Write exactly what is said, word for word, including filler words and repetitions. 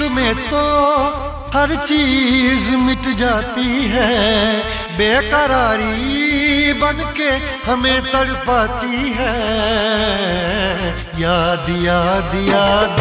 में तो हर चीज मिट जाती है, बेकरारी बन के हमें तड़पाती है। याद याद याद